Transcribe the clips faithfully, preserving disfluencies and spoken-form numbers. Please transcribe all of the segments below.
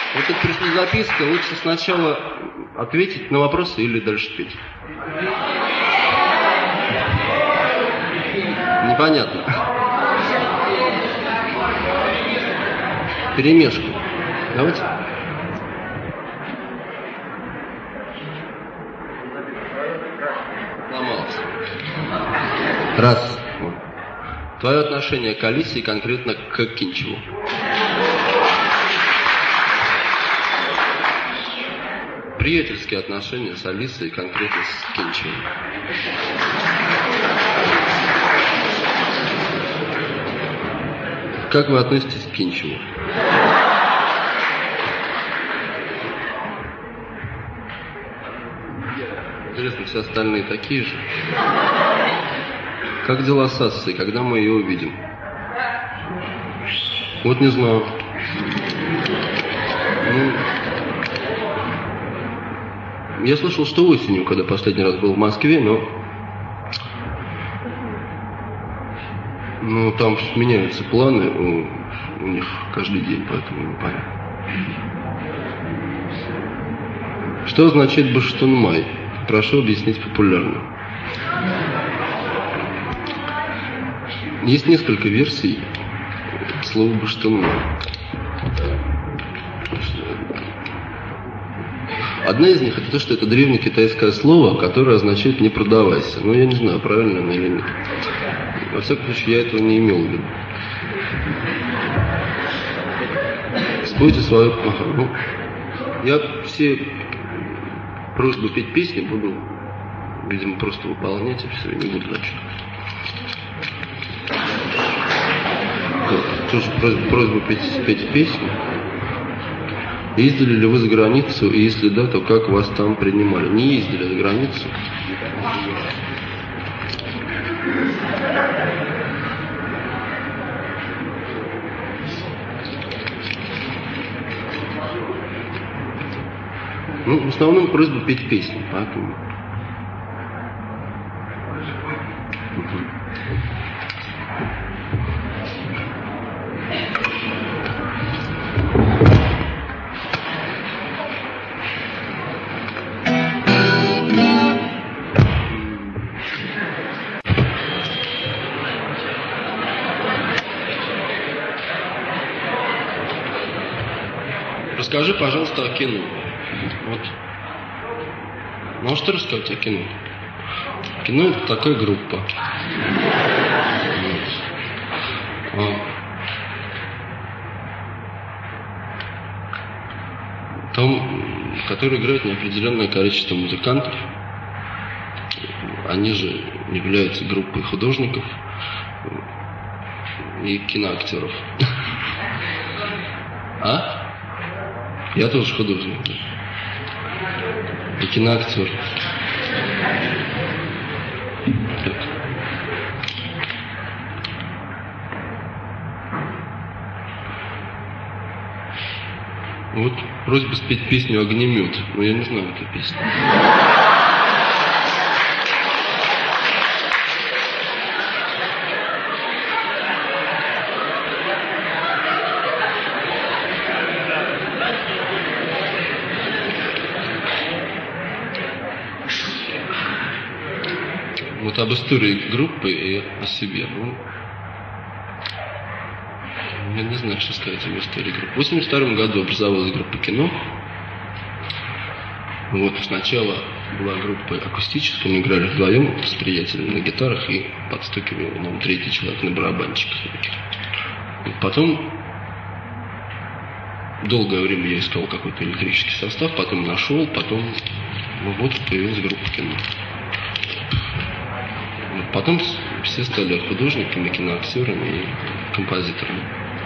Вот это пришла записка, лучше сначала ответить на вопросы или дальше петь. Непонятно. Перемешку. Давайте. Сломался. Раз. Твое отношение к Алисе и конкретно к Кинчеву. Приятельские отношения с Алисой и конкретно с Кинчевым. Как вы относитесь к Кинчеву? Интересно, все остальные такие же? Как дела с Ассой? Когда мы ее увидим? Вот не знаю. Ну, я слышал, что осенью, когда последний раз был в Москве, но... Ну, там меняются планы у, у них каждый день, поэтому непонятно. Что означает Баштанмай? Прошу объяснить популярно. Есть несколько версий слова Баштанмай. Одна из них это то, что это древнекитайское слово, которое означает «не продавайся». Но я не знаю, правильно оно или нет. Во всяком случае, я этого не имел в виду. Спойте свою... Ага, ну, я все просьбы петь песни буду, видимо, просто выполнять, и все, и не буду зачитывать. Тоже просьба, просьба петь, петь песни. Ездили ли вы за границу, и если да, то как вас там принимали? Не ездили за границу. Ну, в основном просьба петь песни, поэтому... Расскажи, пожалуйста, о кино. Вот. Можете рассказать о кино? Кино — это такая группа. Вот. А. Там, которые играют неопределенное количество музыкантов. Они же являются группой художников и киноактеров. А? Я тоже художник. И киноактер. Так. Вот просьба спеть песню «Огнемет». Но я не знаю эту песню. Вот об истории группы и о себе. Ну, я не знаю, что сказать об истории группы. В восемьдесят втором году образовалась группа «Кино». Вот сначала была группа акустическая, мы играли вдвоем с приятелем на гитарах и подстукивал нам третий человек на барабанчиках. Потом долгое время я искал какой-то электрический состав, потом нашел, потом ну, вот появилась группа «Кино». Потом все стали художниками, киноактерами и композиторами.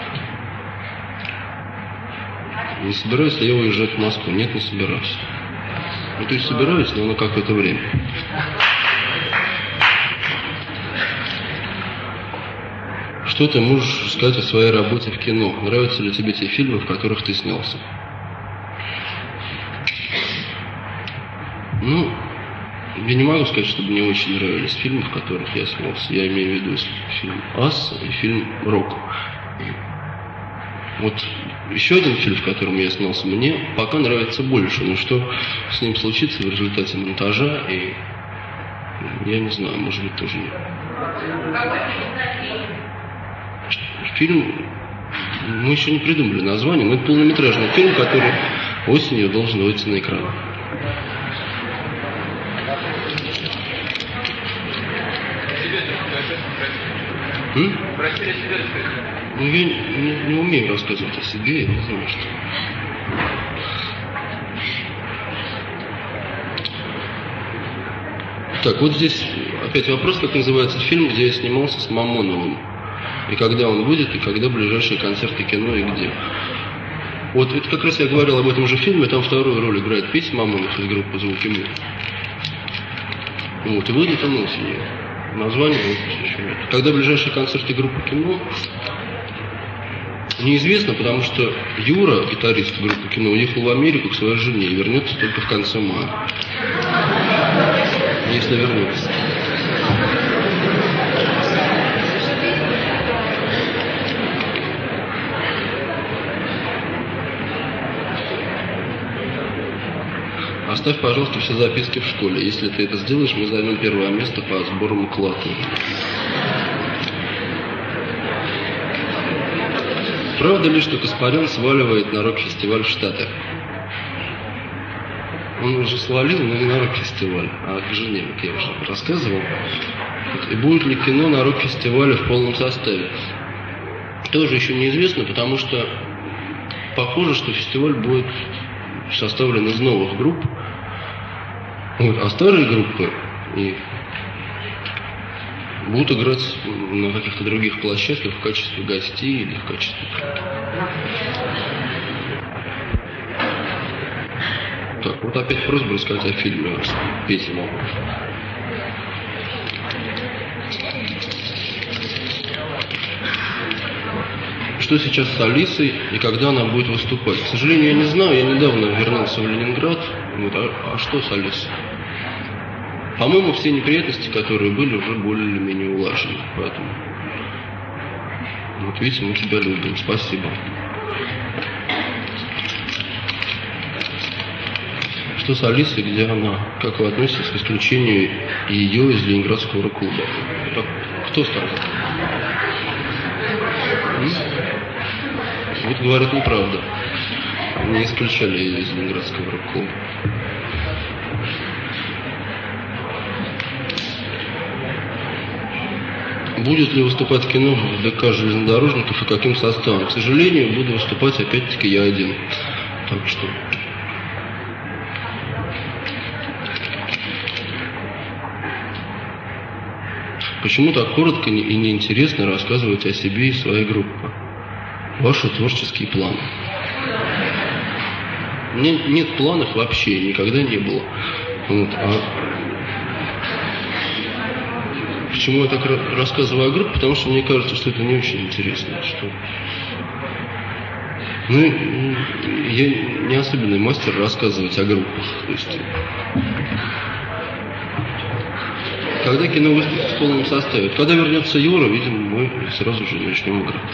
Не собираюсь ли я уезжать в Москву? Нет, не собираюсь. Ну, то есть собираюсь, но на какое-то время. Что ты можешь сказать о своей работе в кино? Нравятся ли тебе те фильмы, в которых ты снялся? Ну... Я не могу сказать, что мне очень нравились фильмы, в которых я снялся. Я имею в виду фильм «Ас» и фильм «Рок». Вот еще один фильм, в котором я снялся, мне пока нравится больше. Но что с ним случится в результате монтажа, и я не знаю, может быть, тоже нет. Фильм, мы еще не придумали название, но это полнометражный фильм, который осенью должен выйти на экран. М? Ну, я не, не умею рассказывать о себе, я не знаю, что. Так, вот здесь опять вопрос, как называется фильм, где я снимался с Мамоновым. И когда он будет, и когда ближайшие концерты кино, и где. Вот это как раз я говорил об этом же фильме, там вторую роль играет Петя Мамонов из группы «Звуки мира». Вот, и выйдет он осенью. Название вот еще нет. Когда ближайшие концерты группы кино, неизвестно, потому что Юра, гитарист группы кино, уехал в Америку к своей жене и вернется только в конце мая. Если вернется. Оставь, пожалуйста, все записки в школе. Если ты это сделаешь, мы займем первое место по сборам клада. Правда ли, что Каспарян сваливает на рок-фестиваль в Штатах? Он уже свалил, но не на рок-фестиваль, а к жене, как я уже рассказывал. И будет ли кино на рок-фестивале в полном составе? Тоже еще неизвестно, потому что похоже, что фестиваль будет составлен из новых групп. Вот, а старые группы и будут играть на каких-то других площадках в качестве гостей или в качестве... Так, вот опять просьба рассказать о фильме «Петя Мамонов». Что сейчас с Алисой и когда она будет выступать? К сожалению, я не знаю, я недавно вернулся в Ленинград. Вот, а, а что с Алисой? По-моему, все неприятности, которые были, уже более или менее улажены. Поэтому, вот видите, мы тебя любим. Спасибо. Что с Алисой, где она? Как вы относитесь к исключению ее из Ленинградского рок-клуба? Так, кто сказал? М? Вот говорят неправда. Не исключали ее из Ленинградского рок-клуба. Будет ли выступать в кино в ДК железнодорожников и каким составом? К сожалению, буду выступать опять-таки я один. Так что... Почему так коротко и неинтересно рассказывать о себе и своей группе? Ваши творческие планы. У меня нет планов вообще, никогда не было. Вот. А почему я так рассказываю о группе? Потому что мне кажется, что это не очень интересно. Что... Ну, я не особенный мастер рассказывать о группах. То есть... Когда кино выступит в полном составе. Когда вернется Юра, видимо, мы сразу же начнем играть.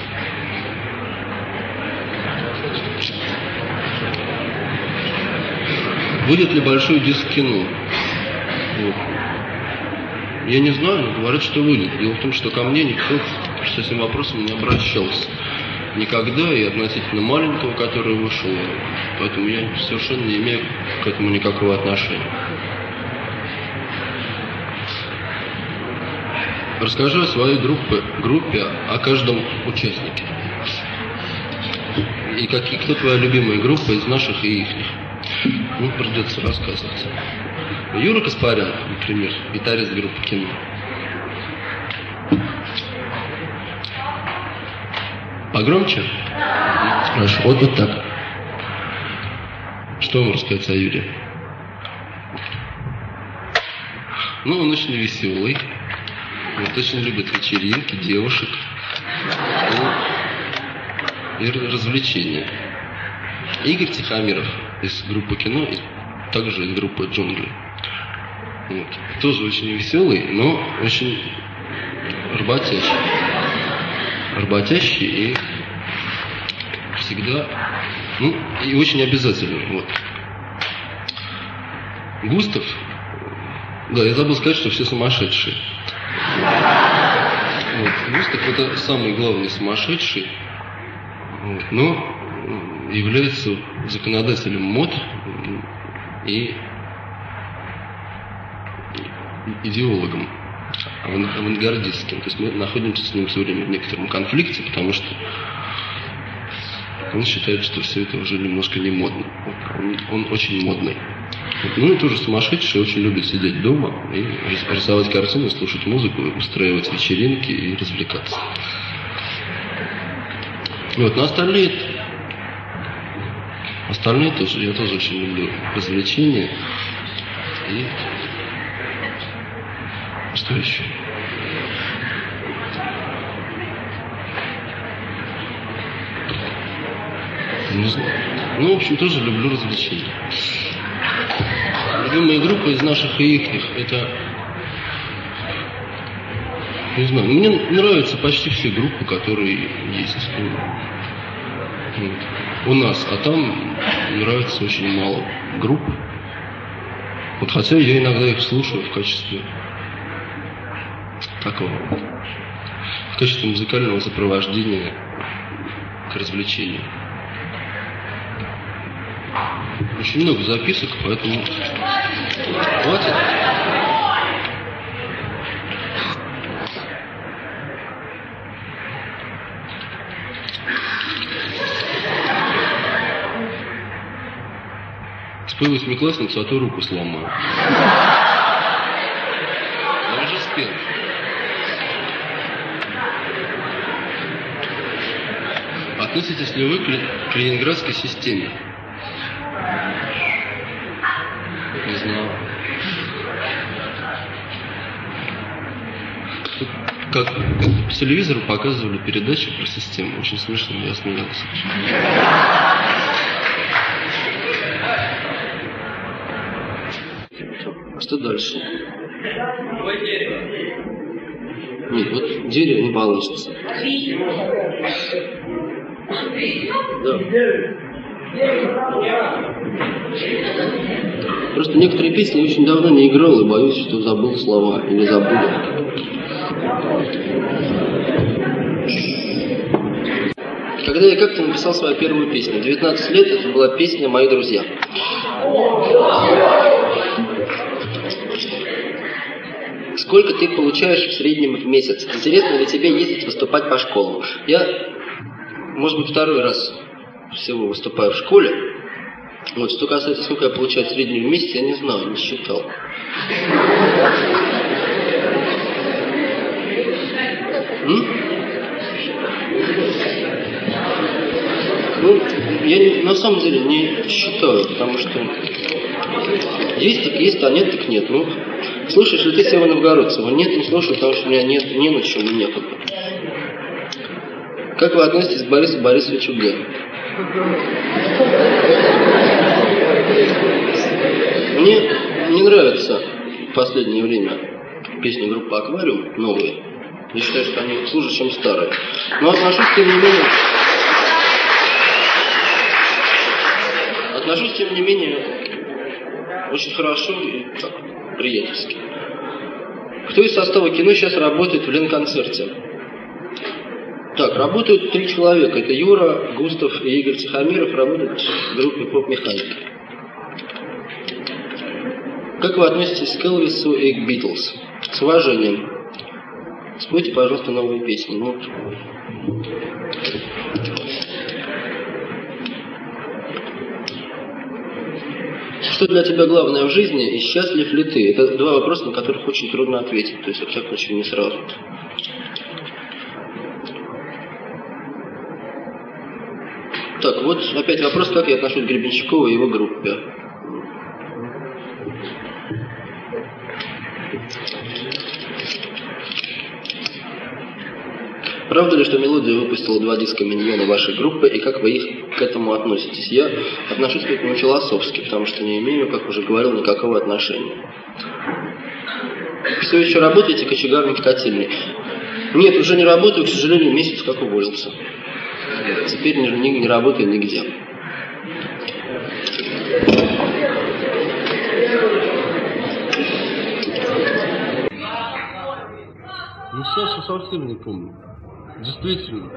Будет ли большой диск кино? Вот. Я не знаю, но говорят, что выйдет. Дело в том, что ко мне никто с этим вопросом не обращался. Никогда, и относительно маленького, который вышел. Поэтому я совершенно не имею к этому никакого отношения. Расскажи о своей группе, группе, о каждом участнике. И какие, кто твоя любимая группа из наших и ихних? Ну, придется рассказывать. Юра Каспарян, например, гитарист группы кино. Погромче? Хорошо, вот, вот так. Что вам рассказать о Юре? Ну, он очень веселый. Вот, очень любит вечеринки, девушек и развлечения. Игорь Тихомиров из группы кино и также из группы «Джунгли». Вот. Тоже очень веселый, но очень работящий. Работящий и всегда Ну, и очень обязательно. Вот. Густав, да, я забыл сказать, что все сумасшедшие. Вот. Густав это самый главный сумасшедший, вот, но является законодателем мод и идеологом авангардистским. То есть мы находимся с ним все время в некотором конфликте, потому что он считает, что все это уже немножко не модно. Он, он очень модный. Ну и тоже сумасшедший, очень любит сидеть дома и рисовать картины, слушать музыку, устраивать вечеринки и развлекаться. Вот, но остальные, остальные тоже, я тоже очень люблю развлечения. И что еще? Не знаю. Ну, в общем, тоже люблю развлечения. Любимые группы из наших и ихних, это, не знаю, мне нравятся почти все группы, которые есть вот, у нас, а там нравится очень мало групп. Вот, хотя я иногда их слушаю в качестве такого, в качестве музыкального сопровождения к развлечению. Очень много записок, поэтому хватит. Спел восьмиклассницу, а то руку сломаю. Я уже спел. Относитесь ли вы к ленинградской системе? Не знаю. Тут как по телевизору показывали передачу про систему. Очень смешно, я смеялся. Что дальше? Нет, вот дерево не получится. Да. Просто некоторые песни очень давно не играл и боюсь, что забыл слова или забуду. Когда я как-то написал свою первую песню, девятнадцать лет, это была песня «Мои друзья». Сколько ты получаешь в среднем в месяц? Интересно ли тебе ездить выступать по школам? Я, может быть, второй раз всего выступаю в школе. Вот, что касается, сколько я получаю в среднем в месяц, я не знаю, не считал. М? Ну, я не, на самом деле не считаю, потому что есть так есть, а нет так нет. Ну, слушаешь ли ты Сева Новгородцева? Нет, не слушаю, потому что у меня нет, не на чем, и некогда. Как вы относитесь к Борису Борисовичу Г? Мне не нравится в последнее время песни группы «Аквариум» новые. Я считаю, что они хуже, чем старые. Но отношусь, тем не менее... Отношусь, тем не менее, очень хорошо и так, приятельски. Кто из состава кино сейчас работает в Ленконцерте? Так, работают три человека. Это Юра, Густав и Игорь Тихомиров работают в группе «Поп-механика». Как вы относитесь к Элвису и к Битлз? С уважением. Спойте, пожалуйста, новые песни. Ну, что для тебя главное в жизни и счастлив ли ты? Это два вопроса, на которых очень трудно ответить. То есть, во всяком случае, не сразу. Так, вот опять вопрос, как я отношусь к Гребенщикову и его группе. Правда ли, что «Мелодия» выпустила два диска «Миньона» вашей группы, и как вы их к этому относитесь? Я отношусь к этому философски, потому что не имею, как уже говорил, никакого отношения. Все еще работаете кочегаром в котельной? Нет, уже не работаю, к сожалению, месяц как уволился. Теперь не, не, не работаю нигде. Саша совсем не помню. Действительно.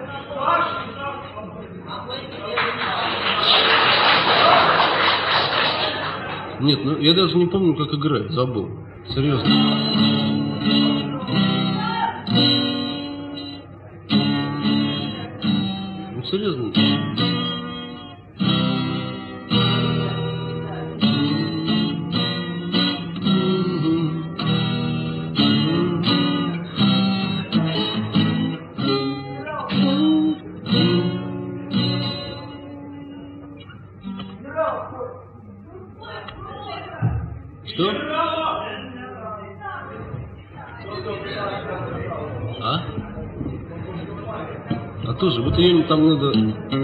Нет, ну я даже не помню, как играть, забыл. Серьезно. Ну серьезно. Что? А? А тоже, вот ее там надо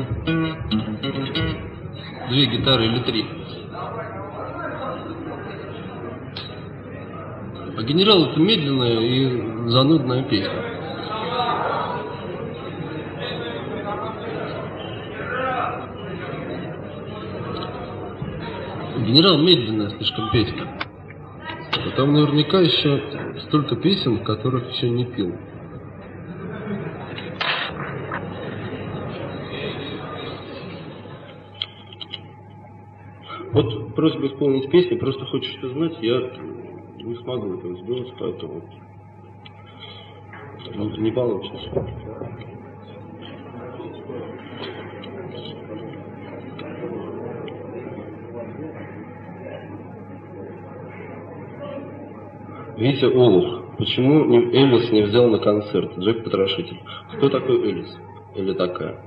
две гитары или три. А генерал это медленная и занудная песня. Генерал медленная слишком песня. А там наверняка еще столько песен, которых еще не пил. Вот просьба исполнить песню, просто хочешь что знать, я не смогу этого сделать, поэтому не, не получится. Витя Олух. Почему Элис не взял на концерт? Джек Потрошитель. Кто такой Элис? Или такая?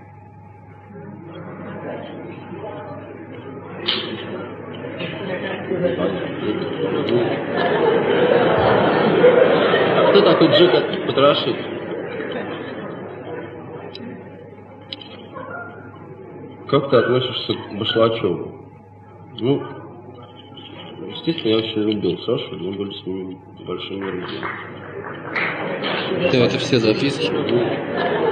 А кто такой Джек Потрошитель? Как ты относишься к Башлачеву? Ну, естественно, я очень любил Сашу, мы были с ним большими друзьями. Ты это все записываешь?